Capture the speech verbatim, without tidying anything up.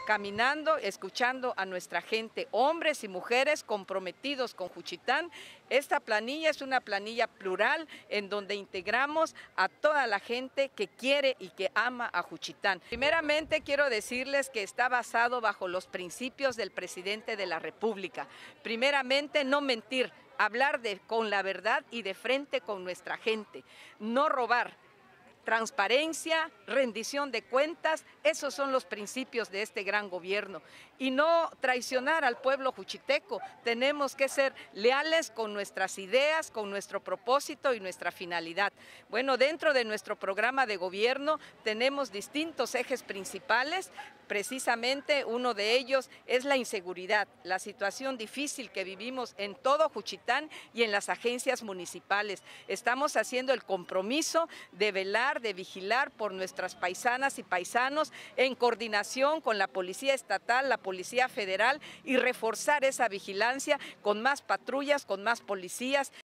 caminando, escuchando a nuestra gente, hombres y mujeres comprometidos con Juchitán. Esta planilla es una planilla plural en donde integramos a toda la gente que quiere y que ama a Juchitán. Primeramente quiero decirles que está basado bajo los principios del presidente de la República. Primeramente, no mentir, hablar de, con la verdad y de frente con nuestra gente, no robar. Transparencia, rendición de cuentas, esos son los principios de este gran gobierno. Y no traicionar al pueblo juchiteco, tenemos que ser leales con nuestras ideas, con nuestro propósito y nuestra finalidad. Bueno, dentro de nuestro programa de gobierno tenemos distintos ejes principales. Precisamente uno de ellos es la inseguridad, la situación difícil que vivimos en todo Juchitán y en las agencias municipales. Estamos haciendo el compromiso de velar, de vigilar por nuestras paisanas y paisanos en coordinación con la Policía Estatal, la Policía Federal y reforzar esa vigilancia con más patrullas, con más policías.